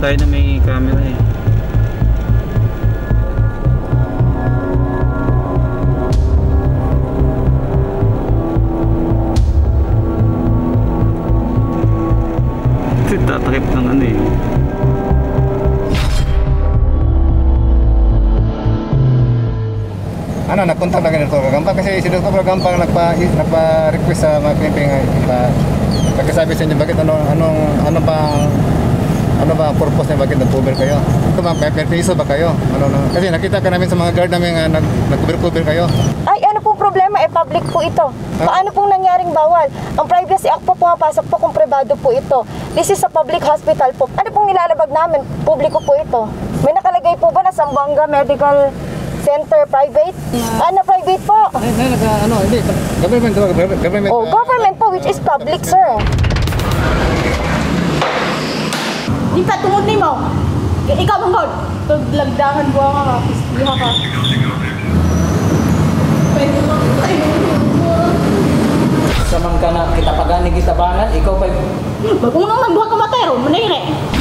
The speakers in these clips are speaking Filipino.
tayo na may camera eh. Kasi tatakip ng ano eh. Nagpunta na ganito Gampang kasi si Dr. Gampang nagpa-request sa mga pimping nagkasabi sa inyo bakit ano ba purpose niya, bakit nag-cover kayo? Ito ma'am, permiso ba kayo? Kasi nakita ka namin sa mga guard namin nag-cover kayo. Ay, ano pong problema? Public po ito. Paano pong nangyaring bawal? Ang Privacy Act po pumapasok po kung privado po ito. This is a public hospital po. Ano pong nilalabag namin? Publiko po ito. May nakalagay po ba na Zamboanga Medical Center private? Ano private po? Hindi. Government. Oh, government po, which is public, sir. Di pa tungod ni mo. Ikaw manggod. Paglagdahan buha ka. Pistiha ka. Pwede mo. Samang ka na kita pagani kita bangan, ikaw pa. Kung naman buha ka matero, manire.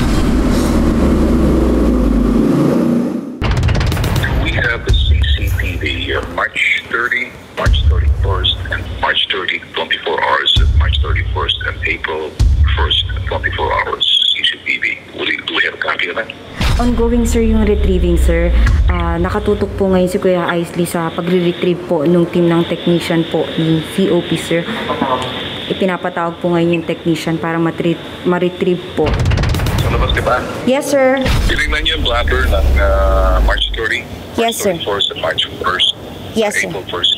March 30, March 31st, and March 30, 24 hours, March 31st, and April 1st, 24 hours, CCTV. Do we have a copy of that? Ongoing sir yung retrieving sir. Nakatutok po ngayon si Kuya Aisley sa pagre-retrieve po nung team ng technician po yung COP sir. Ipinapatawag po ngayon yung technician para ma-retrieve po. So labas ka ba? Yes sir. Tinignan niyo yung bladder ng March 30, Yes sir. March 31st, and March 1st. Yes sir. April 1st.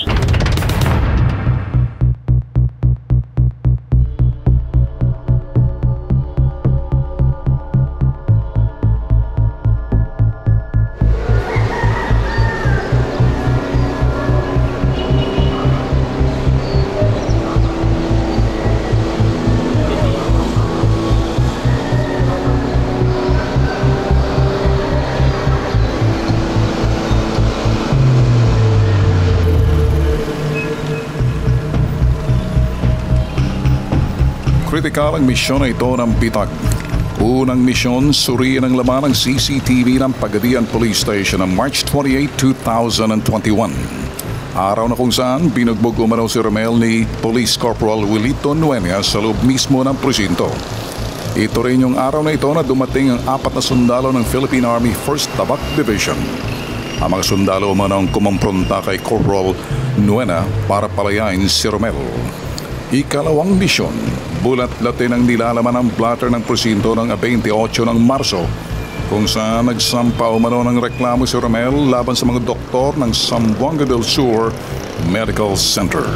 Kritikal ang misyon na ito ng BITAG. Unang misyon, suriin ang laman ng CCTV ng Pagadian Police Station ng March 28, 2021. Araw na kung saan binugbog umano si Romel ni Police Corporal Wilito Nuena sa loob mismo ng presinto. Ito rin yung araw na ito na dumating ang 4 na sundalo ng Philippine Army 1st Tabak Division. Ang mga sundalo umanong kumompronta kay Corporal Nuena para palayain si Romel. Ikalawang misyon, bulat-latin ang nilalaman ng blatter ng presinto ng 28 ng Marso kung saan nagsampa umano ng reklamo si Romel laban sa mga doktor ng Zamboanga del Sur Medical Center.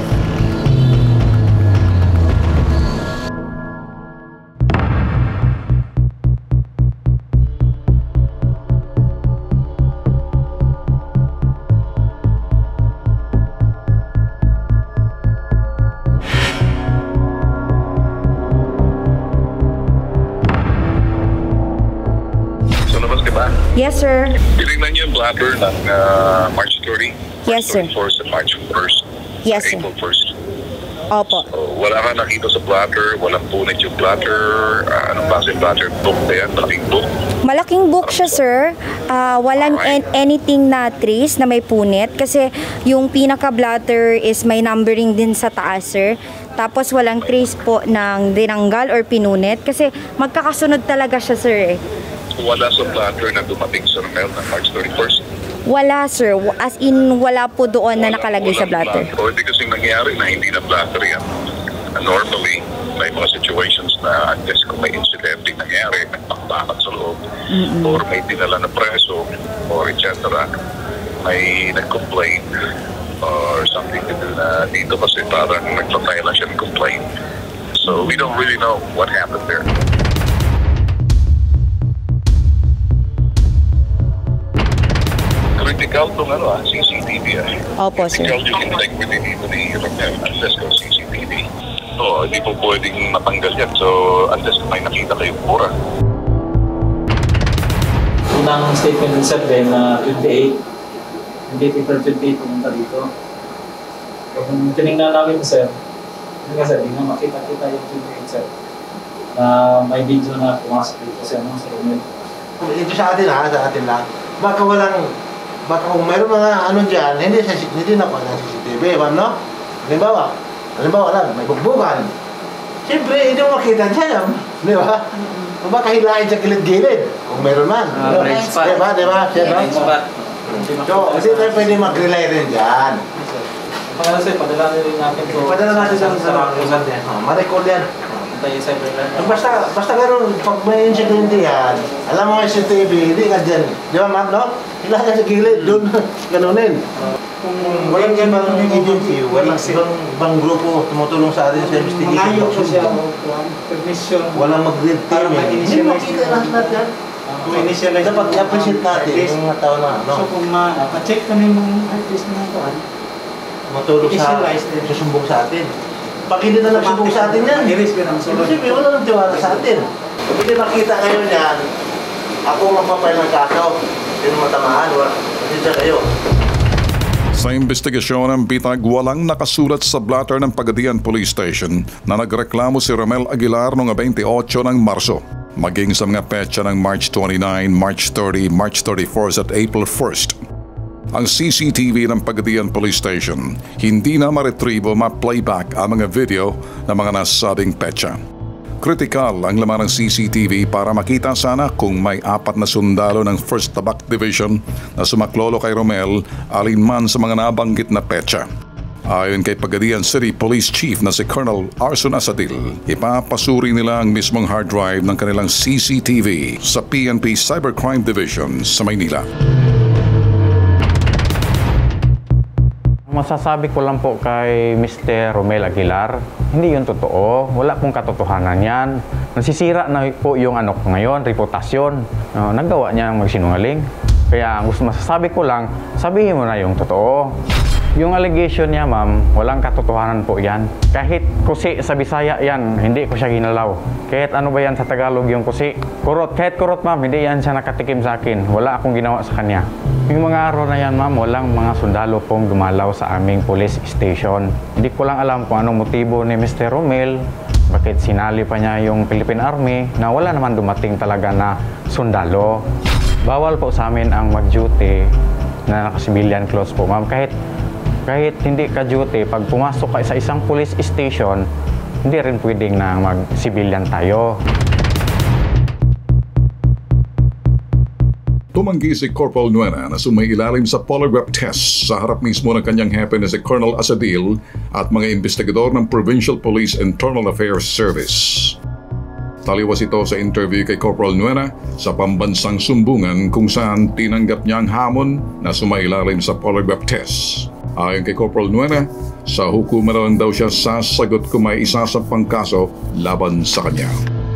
Yes sir. Tinignan niyo yung bladder ng March 30, Yes sir. March 31st, and March 1st. Yes sir. April 1st. Opo. So, wala ka nakita sa bladder, walang punit yung bladder. Anong klase yung bladder? Book ba yan? Malaking book? Malaking book siya sir. Walang anything na trace na may punit kasi yung pinaka-blatter is may numbering din sa taas sir. Tapos walang trace po ng dinanggal or pinunit kasi magkakasunod talaga siya sir eh. Wala sa bladder na dumating sa Romel ng March 31st? Wala sir, as in wala po doon na nakalagay sa blatter. O hindi kasi nangyari na hindi na blatter yan. Normally, may mga situations na unless kung may incidente nangyari, nagpakbakan sa loob, or may dinala na preso, or etc., may nag-complain or something to do na dito kasi parang nagpatay lang siya ng complaint. So we don't really know what happened there. Critical itong CCTV. Opo, sir. Critical yung integrity dito ni Romel unless kung CCTV. So, hindi po pwedeng matanggal yan. So, unless may nakita kayong pura. Unang statement ng sir din na 28. Hindi April 28 pumunta dito. So, kung tinignan namin sir, hindi nga sir, hindi na makita-kita yung 28 sir. may video na pumasok dito sa Romel. Ito sa atin ha, sa atin lang. Baka kung mayroong mga ano dyan, hindi na pa ng CCTV, ma'am, no? Halimbawa lang, may bugbugan. Siyempre, hindi mo makita dyan, di ba? Baka hilahin sa gilid-gilid, kung mayroon man. Diba? So, kasi tayo pwede mag-relay rin dyan. Pagkala sir, padala rin natin ito. Padala natin sa ma-recall yan. Basta gano'n, pag may incident yan, alam mo nga yung CCTV, hindi ka dyan. Di ba, ma'am, no? Hilahin ka sa gilid, doon, ganunin. Kung walang ibang agency, walang ibang grupo tumutulong sa atin sa investigation. Walang mag-red team. Hindi mo makita lahat yan. Dapat i-appreciate natin yung mga tao na, no? So kung ma-check kami mga artist na ito, matulog sa susumbong sa atin. Pag hindi na nagsumbong sa atin yan, siyempre wala nang tiwala sa atin. Kung hindi makita ngayon yan, ako magpapail ng kaso. Sino matamaan, kasi siya kayo. Sa investigasyon ng bitag, walang nakasulat sa blatter ng Pagadian Police Station na nagreklamo si Romel Aguilar noong 28 ng Marso. Maging sa mga petsa ng March 29, March 30, March 31 at April 1st. Ang CCTV ng Pagadian Police Station hindi na ma-retrieve o ma-playback ang mga video ng mga nasabing petsa. Kritikal ang laman ng CCTV para makita sana kung may 4 na sundalo ng 1st Tabak Division na sumaklolo kay Romel alinman sa mga nabanggit na petsa. Ayon kay Pagadian City Police Chief na si Colonel Arson Asadil, ipapasuri nila ang mismong hard drive ng kanilang CCTV sa PNP Cybercrime Division sa Maynila. Masasabi ko lang po kay Mr. Romel Aguilar, hindi yun totoo. Wala pong katotohanan yan. Nasisira na po yung ano ko ngayon, reputasyon. Nagawa niya magsinungaling. Kaya ang gusto masasabi ko lang, sabihin mo na yung totoo. Yung allegation niya, ma'am, walang katotohanan po yan. Kahit kusi sa Bisaya yan, hindi ko siya ginalaw. Kahit ano ba yan sa Tagalog yung kusi. Kurot, kahit kurot, ma'am, hindi yan siya nakatikim sa akin. Wala akong ginawa sa kanya. Yung mga araw na yan, ma'am, walang mga sundalo pong dumalaw sa aming police station. Hindi ko lang alam kung anong motibo ni Mr. Romel, bakit sinali pa niya yung Philippine Army na wala naman dumating talaga na sundalo. Bawal po sa amin ang mag-duty na naka-civilian clothes po, ma'am. Kahit hindi ka duty, pag pumasok ka sa isang police station, hindi rin pwedeng na mag-civilian tayo. Tumanggi si Corporal Nuena na sumailalim sa polygraph test sa harap mismo ng kanyang hepe na si Colonel Asadil at mga investigador ng Provincial Police Internal Affairs Service. Taliwas ito sa interview kay Corporal Nuena sa pambansang sumbungan kung saan tinanggap niya ang hamon na sumailalim sa polygraph test. Ayon kay Corporal Nuena, sa hukuman lang daw siya sasagot kung may isasampang kaso laban sa kanya.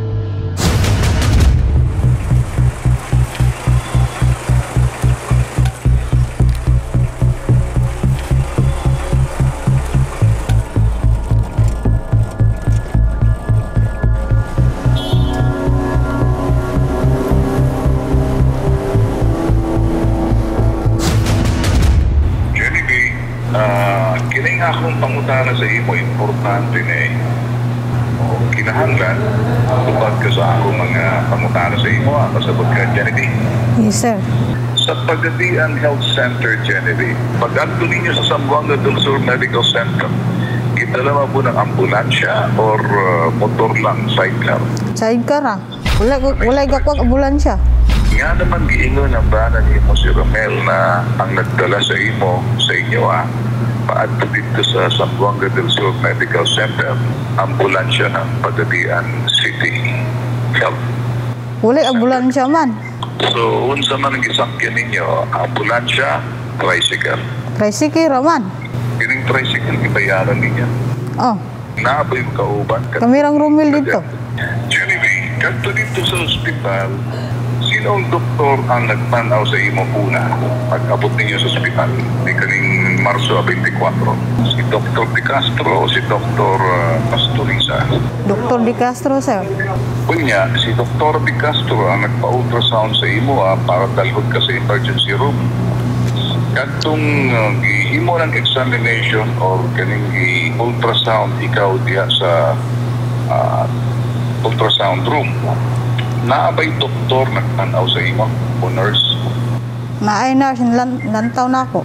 Kining akong pangutana sa imo, importante na kinahanglan tupad ka sa akong mga pangutana sa imo, pasabot ka, Genevieve. Yes, sir. Sa Pagadian Health Center, Genevieve, pag-anto ninyo sa Zamboanga del Sur Medical Center, kitala po ng ambulansya or motor lang, sidecar? Sidecar ah. Wala gakwag ambulansya. Nga naman giingon ang banan mo si Romel na ang nagdala sa imo, sa inyo paadto dito sa Zamboanga del Sur Medical Center, ambulansya ng Pagadian City Health. Wala ambulansya man. So, unsa man ang gisakyan ninyo, ambulansya, tricycle? Tricycle raman. Kining tricycle, ibayaran ninyo? Oh. Naaboy mo kauban? Kamirang Romel dito. Genevieve, kanto dito sa ospital, sinong doktor ang nagpanaw sa imo una pag-abot ninyo sa ospital ni kaning Marso 24? Si Dr. De Castro o si Dr. Pastoriza? Dr. De Castro, sir. Kunya, si Dr. De Castro ang nagpa-ultrasound sa imo para dalhod ka sa emergency room. Kantong gihimo ng examination or kaning ultrasound ikaw diha sa ultrasound room. Naabay doktor nagtanaw sa imo o nurse? Naay nurse, lantaw na ako.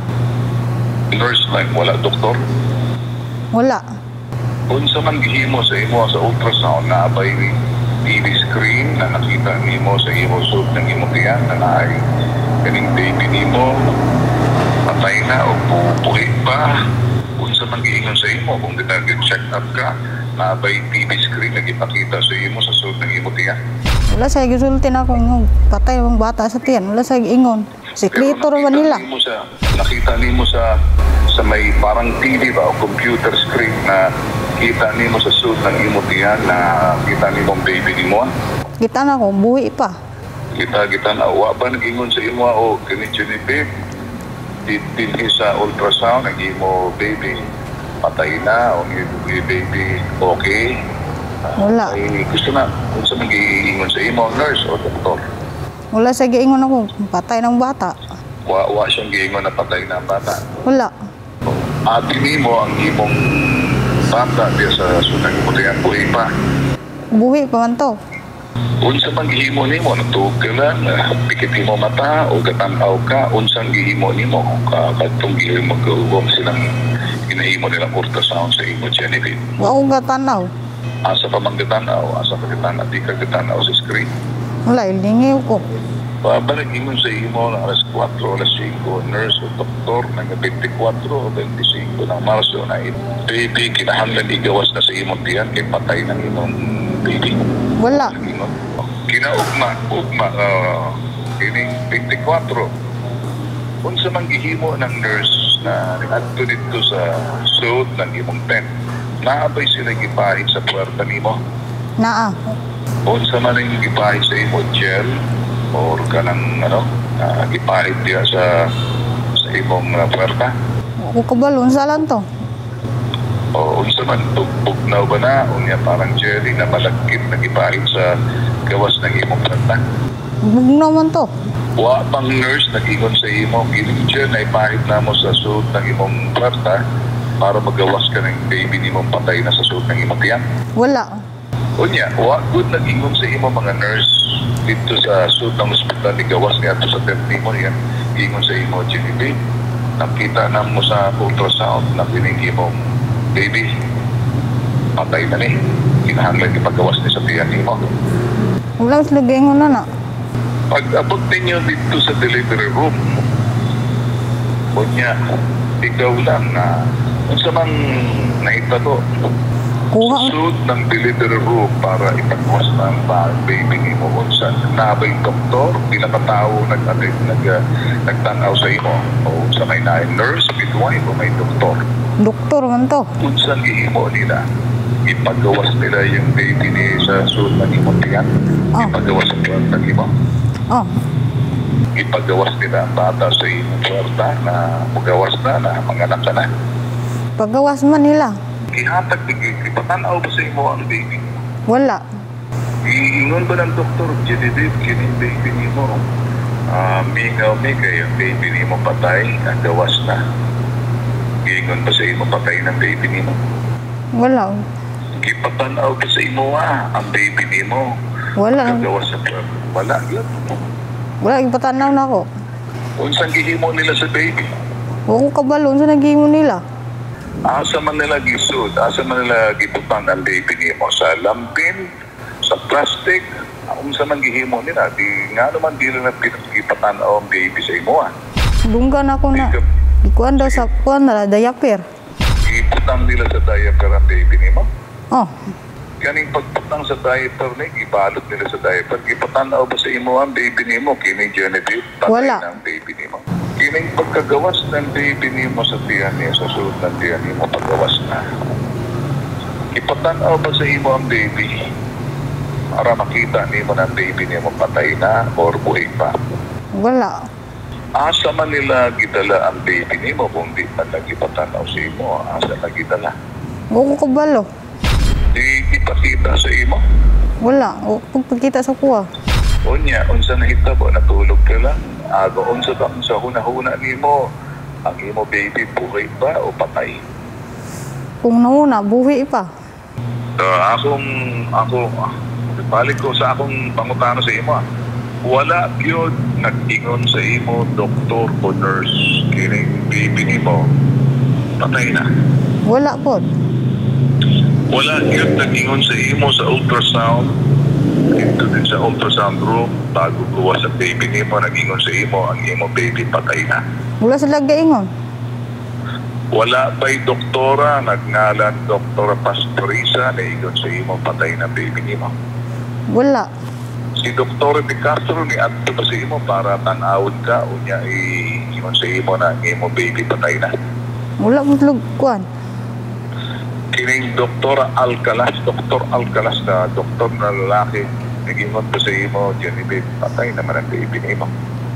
Nurse lang, wala doktor? Wala. Unsa man gihimo sa imo sa ultrasound, naabay TV screen na nakita nimo sa imo sud ng imo tiyan na naay kaning baby nimo patay na o buhi pa. Unsa man giingon sa imo kung check up ka, naabay TV screen na gipakita sa imo sa sud ng imo tiyan? Wala sa gisulti na ako ingon. Patay ang bata sa tiyan. Wala sa ingon. Sikreto ra nila. Nakita nimo sa may parang TV ba o computer screen na kita nimo sa sud ng imo tiyan na kita nimo ang baby nimo? Kita na ako, buhi pa. Kita na wa ba nag-ingon sa imo o kini babe? Dinhi sa ultrasound ang imo baby patay na o baby okay? Wala. Ay, gusto na kung sa mag-iingon sa imo nurse o doktor? Wala sa giingon ako, patay ng bata. Wa siyang giingon na patay na ang bata? Wala. Ati nimo ang imong bata diya sa sunang imo tiyan buhi pa? Buhi pa man to. Unsa man gihimo nimo? Natuog ka lang, pikit mo mata o gatanaw ka? Unsang gihimo nimo? Kadtong gihimo mag-uwang silang ginahimo nilang ultrasound sa imo Genevieve? Wa akong gatanaw. Asa pa man gatanaw? Asa pa gatanaw? Di ka gatanaw sa screen? Wala, ilingiw ko. Babalik ingon sa imo na alas 4, alas 5, nurse o doktor na 24 o 25 ng Marso na baby kinahanglan igawas na sa imong tiyan kay patay ng imong baby. Wala. Kinaugma kining 24. Unsa man gihimo ng nurse na adto dito sa sud ng imong tent, naabay sila gipahit sa puwerta nimo? Naa. Unsa man ang gipahit sa imo gel or kanang gipahit diya sa imong puwerta? Ako kabalon sa lang to. O unsa man bugnaw ba na unya parang jelly na malagkit na gipahit sa gawas ng imong puwerta? Bugnaw man to. Wa pang nurse nag-ingon sa imo kining gel na ipahit na mo sa suot ng imong puwerta para magawas ka ng baby nimong patay na sa suot ng imong tiyan? Wala. Unya, wa good nag-ingon sa imo mga nurse dito sa suot ng ospital ni gawas niya to sa tent nimo yan. Ingon sa imo, Genevieve, nakita na mo sa ultrasound na kining imong baby patay na ni. Kinahanglan ipagawas ni sa tiyan nimo. Wala sila gingon na na. Pag-abot ninyo dito sa delivery room, unya, ikaw lang na unsa man naita to suod ng delivery room para ipagwas ng baby ni mo unsa nabay doktor bilang katao nagtanaw sa imo o unsa may nurse midwife o may doktor man to unsa gihimo nila ipagawas nila yung baby ni sa suod ng imong tiyan ipagawas sa puwerta nimo ipagawas nila ang bata sa imong puwerta na magawas na manganak ka na pagawas man nila. Ihatag, ipatanaw ba sa imo ang baby? Wala. Iingon ba ng doktor, Genevieve, kining baby ni mo? Mingaw yung baby ni mo patay, ang gawas na. Iingon ba sa imo patay ng baby ni mo? Wala. Ipatanaw ba sa imo ang baby ni mo? Wala. Ang gawas sa puwerta. Wala yun. Wala, ipatanaw na ako. Unsang gihimo nila sa baby? Huwag ko kabalo, unsa nagihimo nila? Asa man nila gisud, asa man nila gitutang ang baby nimo sa lampin, sa plastic, unsa man gihimo nila, di nga naman di nila pinagipatanaw ang baby sa imo Dunggan ako na. Ikuan daw sa kuan na diaper. Iputang nila sa diaper ang baby nimo? Oh. Kaning pagputang sa diaper ni ibalot nila sa diaper, ipatanaw ba sa imo ang baby nimo kini Genevieve? Wala. Ang baby nimo. Kining pagkagawas ng baby nimo sa tiyan niya, sa suot ng tiyan nimo paggawas na. Ipatanaw ba sa imo ang baby para makita nimo ng baby nimo patay na or buhay pa? Wala. Asa man nila gidala ang baby nimo kung di man nagipatanaw sa imo? Asa na gidala? Huwag ko kabalo. Di ipakita sa imo? Wala. Huwag pagkita sa kuha. Unya, unsa nahitabo? Natulog ka lang? Unsa ba sa hunahuna nimo ang imo baby buhay ba o patay? Kung nauna, buhi pa. Ako, balik ko sa akong pangutano sa imo. Wala yun nag-ingon sa imo, doktor o nurse, kining baby nimo, patay na. Wala po. Wala yun nag-ingon sa imo sa ultrasound, ito din sa ultrasound room, bago kuha sa baby nimo, nag-ingon sa imo, ang imo baby patay na. Wala sila gaingon. Wala ba'y doktora, nagngalan Doktora Pastoriza, na ingon sa imo, patay na baby nimo. Wala. Si Dr. De Castro ni adto ba sa imo para tanawon ka o niya ingon sa imo na ang imo baby patay na. Wala mo kuan. Kining Dr. Alcalas na doktor na lalaki, nag-ingon pa sa imo, diyan baby patay naman ang baby nimo.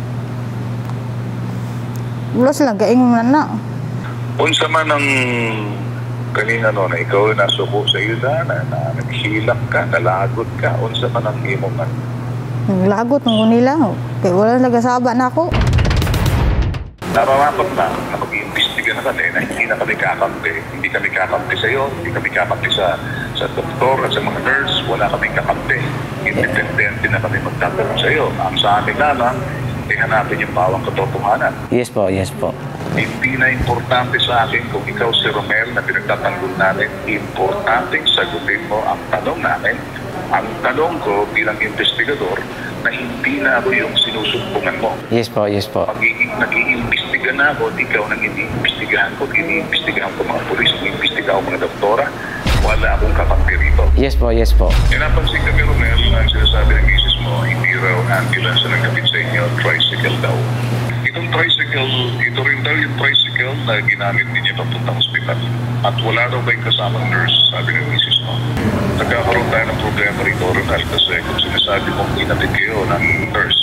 Wala sila gaingon na. Unsa man ang kanina no, na ikaw na suko sa iyo na naghilak ka, nalagot ka, unsa man ang imo man? Naglagot ng nila. Kaya wala nagasaba na ako. Nararapat na mag-iimbestiga na kami na hindi na kami kakampi. Hindi kami kakampi sa iyo, hindi kami kakampi sa doktor at sa mga nurse. Wala kaming kakampi. Independente na kami magtatanong sa iyo. Ang sa amin lamang, hanapin yung bawang katotohanan. Yes po, yes po. Hindi na importante sa akin kung ikaw si Romel na pinagtatanggol namin. Importante sagutin mo ang tanong namin. Ang tanong ko bilang investigador na hindi na ako yung sinusumbungan mo. Yes po, yes po. Nag-iimbestiga na ako, ikaw nang iniimbestigahan ko, iniimbestigahan ko mga pulis, iniimbestigahan ko mga doktora. Wala akong kakampi rito. Yes po, yes po. Napansin kami, Romel, na sinasabi ng misis mo, hindi raw ambulance na nagkabit sa inyo, tricycle daw. Itong tricycle, ito rin daw yung tricycle na ginamit ninyo papuntang hospital. At wala daw ba yung kasamang nurse, sabi ng misis mo. Nagkakaroon tayo ng problema rito, Ronald, kasi kung sinasabi mong inatid kayo ng nurse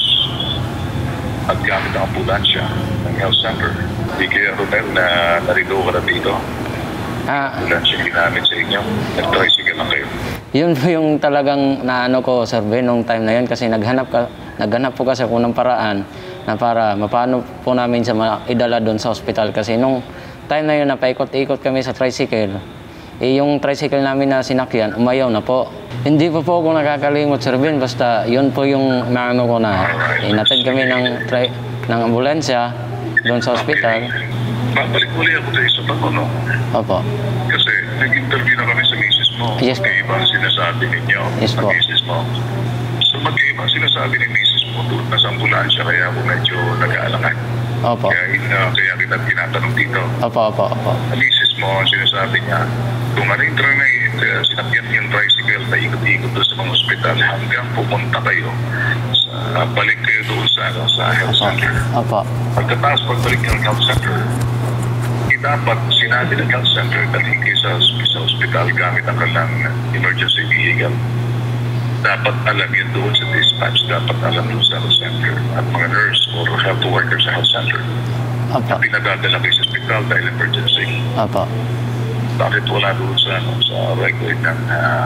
at gamit ang ambulansya ng health center, hindi kaya, Ronald, na narito ka na dito. Ambulansya ginamit sa inyo, nag-tricycle lang kayo. Yun po yung talagang naano ko, Sir Ben, nung time na yun kasi naghanap po kasi ako ng paraan na para mapano po namin sa idala doon sa hospital kasi nung time na yun napaikot-ikot kami sa tricycle. Yung tricycle namin na sinakyan, umayaw na po. Hindi po ako nakakalimot, Sir Ben, basta yun po yung maano ko na inatid kami ng ambulansya doon sa hospital. Babalik muli ako tayo sa no? Opo. Kasi nag-interview na kami sa misis mo. Yes po. Magkaiba ang sinasabi ninyo. Yes po. Misis mo. So magkaiba ang sinasabi ni misis mo doon na sa ambulansya kaya ako medyo nag-aalangan. Opo. Kaya kita tinatanong dito. Opo. Ang misis mo, sinasabi niya, kung na-intra na sinakyan yung tricycle na ikot-ikot doon sa mga hospital hanggang pumunta kayo balik kayo doon sa health center. Opo. Pagkatapos pagbalik ng health center, dapat sinabi ng health center dalhin kayo sa hospital gamit ang kanilang emergency vehicle. Dapat alam yun doon sa dispatch, dapat alam doon sa health center at mga nurse or health workers sa health center. Opo. Na pinagdadala kayo sa hospital dahil emergency. Opo. Bakit wala doon sa record ng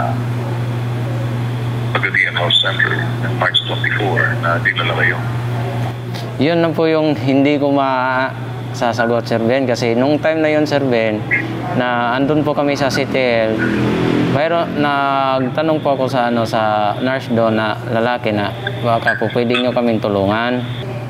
Pagadian Health Center ng March 24 na dinala kayo? Yun na po yung hindi ko sasagot, Sir Ben, kasi nung time na yun, Sir Ben, na andun po kami sa CTL, pero nagtanong po ako sa nurse doon na lalaki na baka po pwede nyo kaming tulungan.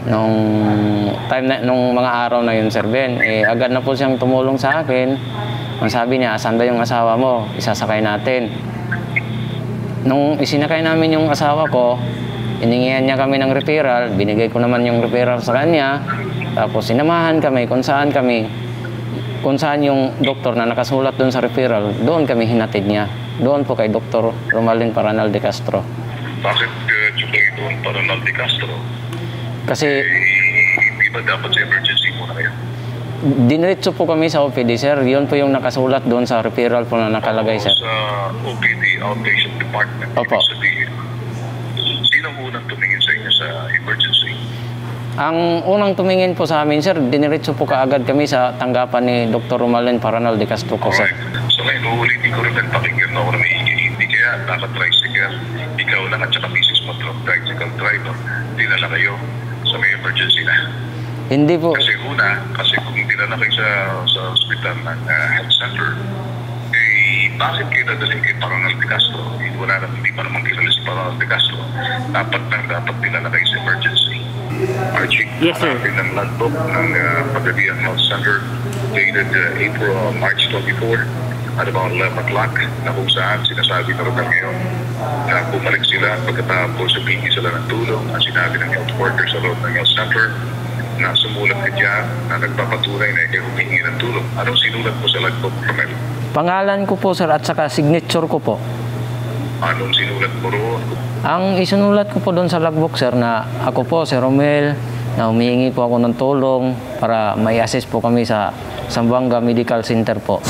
Nung mga araw na yun, Sir Ben, agad na po siyang tumulong sa akin. Ang sabi niya, asan ba yung asawa mo? Isasakay natin. Nung isinakay namin yung asawa ko, iningihan niya kami ng referral, binigay ko naman yung referral sa kanya. Tapos sinamahan kami kung saan yung doktor na nakasulat doon sa referral, doon kami hinatid niya. Doon po kay Dr. Romalyn Paranal de Castro. Bakit doon Paranal de Castro? Kasi hindi ba dapat sa emergency muna kayo? Diniretso po kami sa OPD, sir. Yun po yung nakasulat doon sa referral po na nakalagay, sir. Sa OPD, Outpatient Department. Opo. Sino unang tumingin sa inyo sa emergency? Ang unang tumingin po sa amin, sir, diniretso po kaagad kami sa tanggapan ni Dr. Romalyn Paranal de Castro po, sir. So ngayon, uulitin ko rin ang pakinggan na ako na may hindi kaya naka-tricycle. Ikaw lang at saka misis mo, tricycle driver. Dinala kayo sa may emergency na. Hindi po. Kasi kung dinala kayo sa hospital ng health center, bakit kinadaling kay Parangal de Castro? Wala na, hindi pa naman kilala si Parangal de Castro. Dapat dinala kayo sa emergency. Archie, Yes, sir. hanapin ng logbook ng Pagadian Health Center dated March 24 at about 11 o'clock na kung saan sinasabi na rin ngayon na bumalik sila pagkatapos humingi sila ng tulong at sinabi ng health worker sa loob ng health center na sumulat ka dyan na nagpapatunay na ikaw humingi ng tulong. Anong sinulat mo sa logbook, Romel? Pangalan ko po, sir, at saka signature ko po. Anong sinulat mo roon? Ang isinulat ko po doon sa logbook, sir, na ako po, si Romel, na humihingi po ako ng tulong para may assist po kami sa Zamboanga Medical Center po.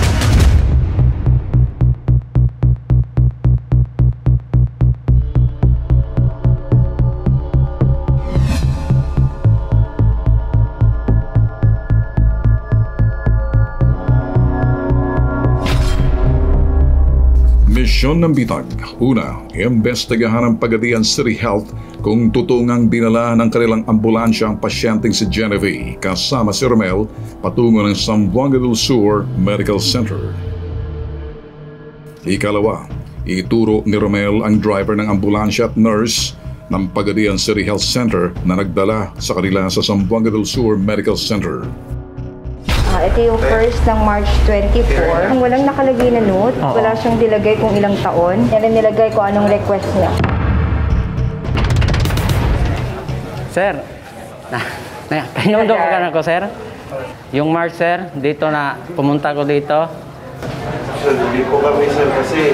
Misyon ng bitag. Una, imbestigahan ng Pagadian City Health kung tutungang dinala ng kanilang ambulansya ang pasyenteng si Genevieve kasama si Romel patungo ng Zamboanga del Sur Medical Center. Ikalawa, ituro ni Romel ang driver ng ambulansya at nurse ng Pagadian City Health Center na nagdala sa kanila sa Zamboanga del Sur Medical Center. Ito yung first ng March 24. Walang nakalagay na note. Wala siyang nilagay kung ilang taon. Yan ang nilagay ko anong request niya. Sir, pinundok ka na ko, sir. Yung March, sir, dito na pumunta ko dito. Sir, hindi po kami, sir,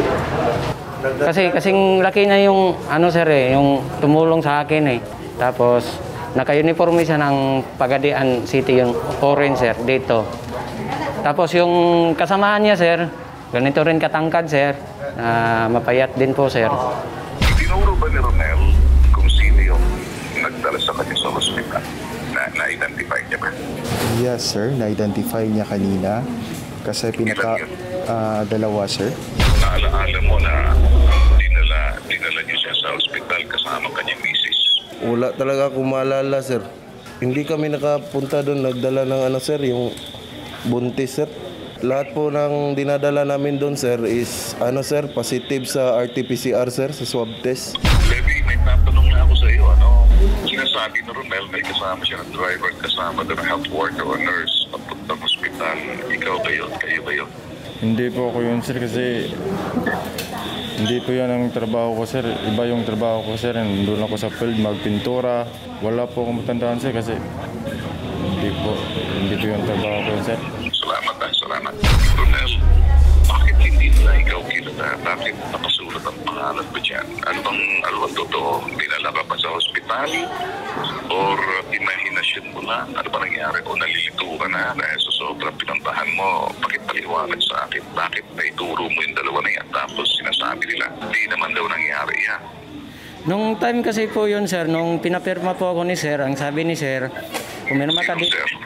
Kasing laki na yung, sir, yung tumulong sa akin, Tapos, naka-uniforme siya ng Pagadian City, yung orange, sir, dito. Tapos yung kasamahan niya, sir, ganito rin katangkad, sir. Mapayat din po, sir. Tinuro ba ni Romel kung sino yung nagdala sa kanya sa hospital? Na-identify niya ba? Yes, sir. Na-identify niya kanina. Kasi dalawa, sir. Naalaala mo na dinala niyo siya sa hospital kasama kanyang misis. Wala talaga akong maalala, sir. Hindi kami nakapunta doon, nagdala ng sir, yung buntis, sir. Lahat po ng dinadala namin doon, sir, is, sir, positive sa RT-PCR, sir, sa swab test. Levi, may tatanong na ako sa iyo, Sinasabi ni Romel, may kasama siya ng driver, kasama doon ng health worker o nurse, papuntang hospital. Ikaw ba yun? Kayo ba yun? Hindi po ako yun, sir, kasi hindi po yan ang trabaho ko, sir. Iba yung trabaho ko, sir. Doon ako sa field, magpintura. Wala po akong matandaan, sir, kasi hindi po yung trabaho ko, sir. Salamat. Romel, bakit hindi na ikaw kilala? Bakit napasulat ang pangalan ba dyan? Ano bang totoo? Dinala ka ba sa hospital? Or imahinasyon mo na? Ano ba nangyari? O nalilito ka na dahil sa sobrang pinantahan mo? Bakit paliwanag sa akin? Bakit naituro mo yung dalawa na yan? Tapos sinasabi nila, hindi naman daw nangyari yan. Nung time kasi po yun, sir, nung pinapirma po ako ni sir, ang sabi ni sir, pumirma ka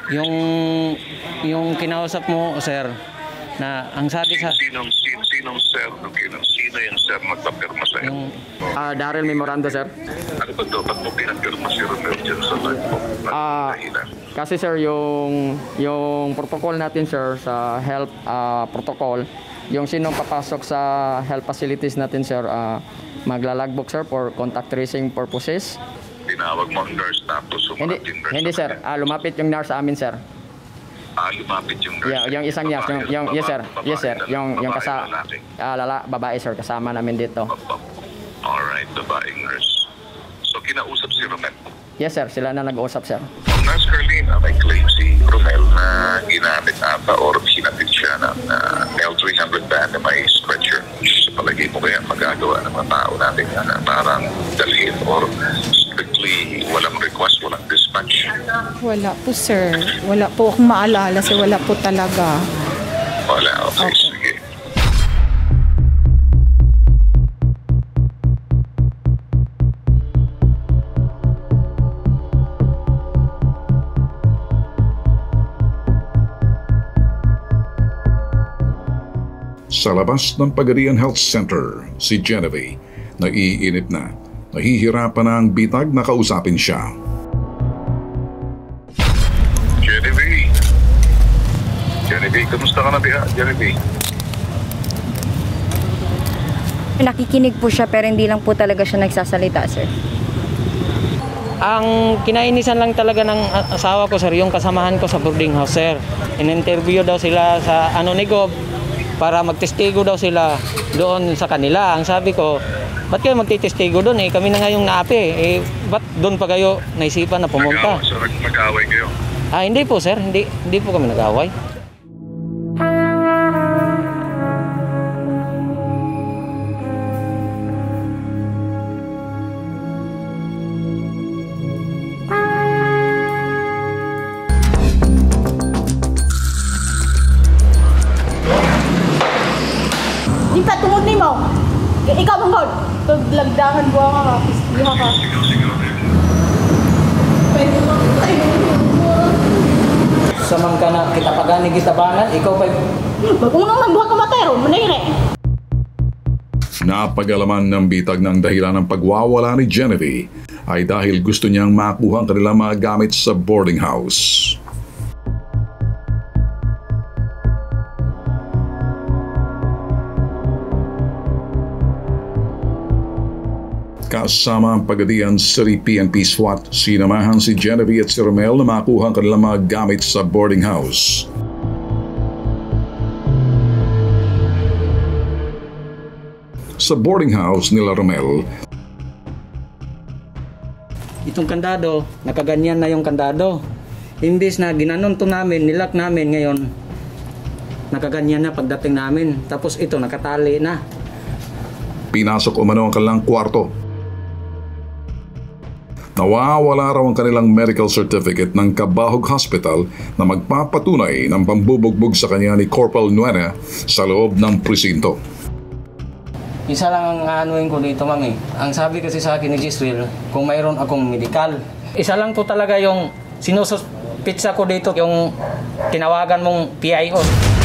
yung kinausap mo, sir, na ang sabi sa... Sinong sir? Sino yung sir magpapirma sa'yo? Daryl Memoranda, sir. Ano ba ito? Ba't mo pinapirma si Romel dyan sa live mo? Kasi, sir, yung protocol natin, sir, sa health protocol, yung sinong papasok sa health facilities natin, sir, maglalagbook, sir, for contact tracing purposes. Tinawag mo ang nurse tapos sumunod yung nurse. Hindi, sir. Lumapit yung nurse sa amin, sir. Lumapit yung nurse. Yeah, yung isang nurse. Yes, sir. Yes, sir. Yung kasama. Babae, sir. Kasama namin dito. Alright, babaeng nurse. So, kinausap si Romel? Yes, sir. Sila na nag-uusap, sir. Nurse Carlene, may claim si Romel na ginamit ata or hinatid siya ng L300 band na may stretcher. Sa palagay mo kaya magagawa ng mga tao natin na parang dalhin or strictly walang request, walang dispatch? Wala po, sir. Wala po akong maalala, sir. Wala po talaga. Wala, okay. Sige. Sa labas ng Pagadian Health Center, si Genevieve, naiinip na. Nahihirapan na ang bitag na kausapin siya. Genevieve, kamusta ka na, Genevieve? Nakikinig po siya pero hindi lang po talaga siya nagsasalita, sir. Ang kinainisan lang talaga ng asawa ko, sir, yung kasamahan ko sa boarding house, sir. In-interview daw sila sa ni Gob para magtestigo daw sila doon sa kanila. Ang sabi ko, ba't kayo magtitestigo doon? Kami na nga yung naapi. Ba't doon pa kayo naisipan na pumunta? Mag-away kayo? Hindi po, sir. Hindi po kami nag-away. Ikaw manggod. Lagdangan buha ka, pistiha ka. Samang ka na kita pagani kita bangan, ikaw pa. Kung naman buha ka matero, manire. Napag-alaman ng bitag ng dahilan ng pagwawala ni Genevieve ay dahil gusto niyang makuha ang kanilang mga gamit sa boarding house. Kasama ang Pagadian City PNP SWAT, sinamahan si Genevieve at si Romel na makuha ang kanilang mga gamit sa boarding house. Sa boarding house nila Romel, itong kandado, nakaganyan na yung kandado. Imbis na ginanon to namin, nilak namin ngayon, nakaganyan na pagdating namin. Tapos ito, nakatali na. Pinasok umano ang kanilang kwarto. Nawawala raw ang kanilang medical certificate ng Cabahog Hospital na magpapatunay ng pambubugbog sa kanya ni Corporal Nuena sa loob ng presinto. Isa lang ang anuin ko dito, mami. Ang sabi kasi sa akin ni Giswell, kung mayroon akong medical. Isa lang po talaga yung sinususpitsa ko dito, yung tinawagan mong PIO.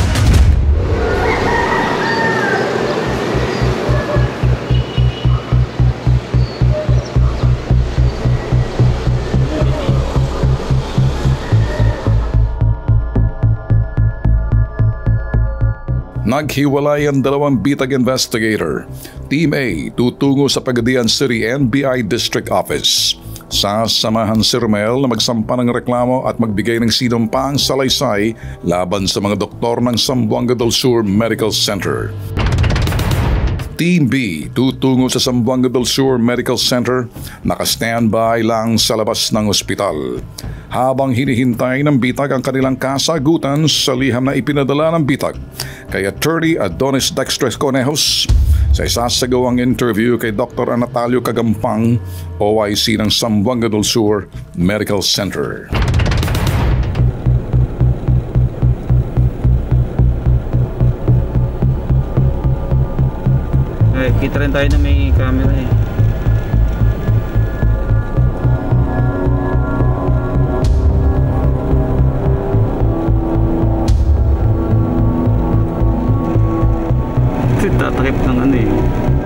Naghiwalay ang dalawang bitag investigator. Team A tutungo sa Pagadian City NBI District Office. Sasamahan si Romel na magsampa ng reklamo at magbigay ng sinumpaang salaysay laban sa mga doktor ng Zamboanga del Sur Medical Center. Team B tutungo sa Zamboanga del Sur Medical Center, naka-standby lang sa labas ng ospital. Habang hinihintay ng bitag ang kanilang kasagutan sa liham na ipinadala ng bitag kay Attorney Adonis Dextres Conejos sa isasagawang interview kay Dr. Anatalio Cagampang, OIC ng Zamboanga del Sur Medical Center. Kita rin tayo na may camera eh. Kasi tatakip ng ano eh.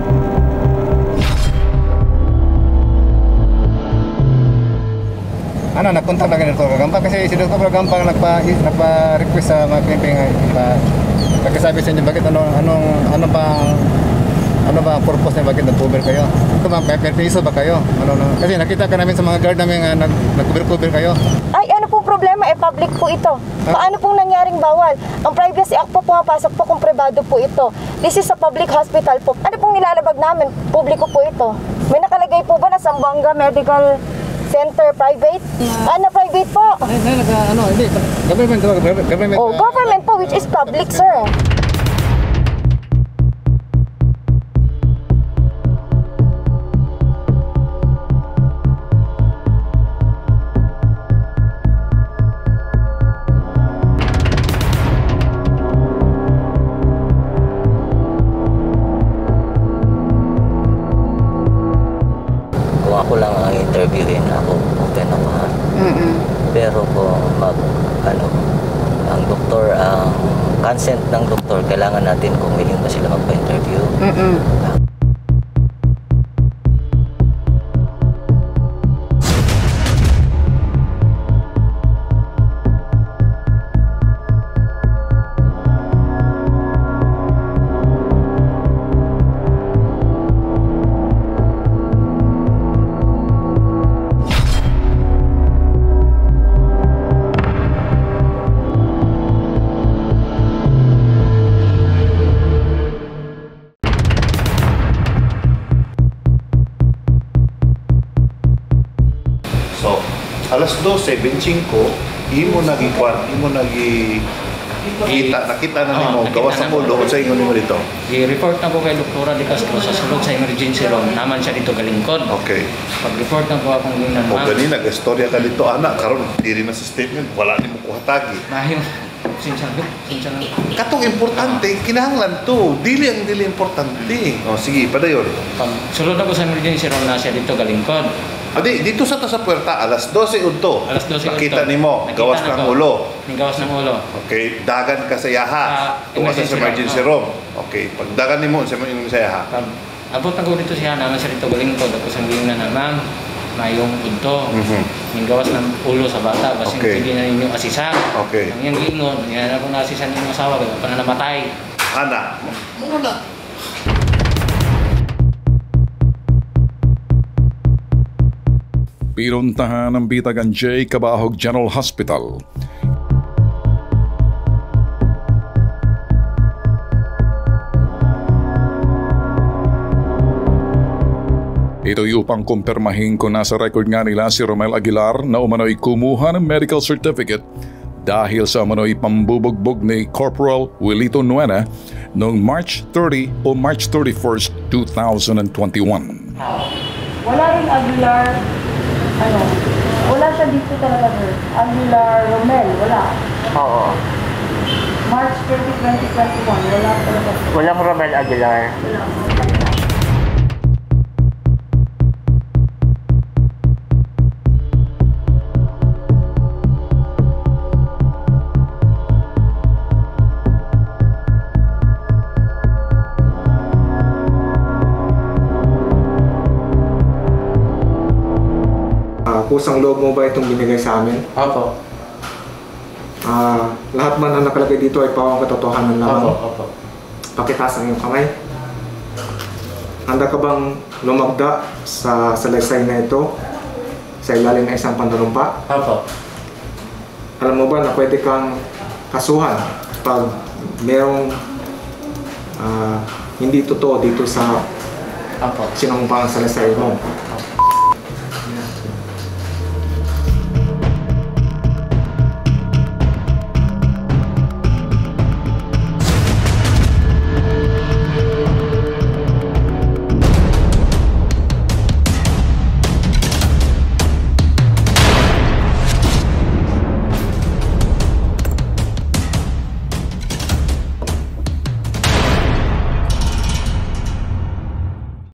Nagpunta lang ganito Gagampang kasi si Dr. Gagampang nagpa-request sa mga PNP nagkasabi sa inyo bakit ano ba purpose niya, bakit nag-cover kayo? Ito mga permiso ba kayo? Kasi nakita ka namin sa mga guard namin nag-cover kayo. Ay, ano pong problema? Public po ito. Paano pong nangyaring bawal? Ang Privacy Act po pumapasok po kung privado po ito. This is a public hospital po. Ano pong nilalabag namin? Publiko po ito. May nakalagay po ba na Zamboanga Medical Center private? Ano private po? Hindi. Government. Oh, government po, which is public, sir. Ako lang ang interviewin, ako open ako ha. Pero kung ang doktor, ang consent ng doktor, kailangan natin kung willing ba sila magpa-interview. 12:25, imo nakita na nimo gawas sa mulo sa ingon nimo dito. I-report na ko kay Doktora Di Castro sa sulod sa emergency room. Naman siya dito galingkod. Okay. Pag-report na ko akong ginan, O gani nag-istorya ka dito anak karon diri na sa statement wala nimo kuhatagi. Mahim. Sinsya lang. Katong importante kinahanglan to. Dili importante. O sige, padayon. Pag sulod na ko sa emergency room na siya dito galingkod. Adi, dito sa puwerta, alas 12 unto. Alas 12 Nakita nimo, gawas ng ulo. Gawas ng ulo. Okay, dagan ka sa yaha. Tuwa sa emergency room. Okay, pag dagan nimo sa yaha. Abot na ko dito siya, naman siya dito galingkod. Ako sang ginan na ma'am, mayong udto. Yung gawas ng ulo sa bata, kasi hindi na ninyo asisan. Okay. Ang yung giingon, yan ako na-asisan yung asawa, kaya pa na namatay. Ana, muna. Pinuntahan ng Bitagan J. Cabahog General Hospital. Ito upang kumpirmahin kung nasa record nga nila si Romel Aguilar na umano'y kumuha ng medical certificate dahil sa umano'y pambubugbog ni Corporal Wilito Nuena noong March 30 o March 31st, 2021. Wala rin Aguilar, wala siya dito talaga, sir. Aguilar Romel, wala. Oo. March 30, 2021, wala talaga. Walang Romel Aguilar. Wala. Kusang loob mo ba itong binigay sa amin? Opo. Lahat man na nakalagay dito ay pawang katotohanan lamang? Opo. Pakitaas ang iyong kamay. Handa ka bang lumagda sa salaysay na ito sa ilalim ng isang pandarumpa? Opo. Alam mo ba na pwede kang kasuhan pag mayroong hindi totoo dito sa sinumpang salaysay mo?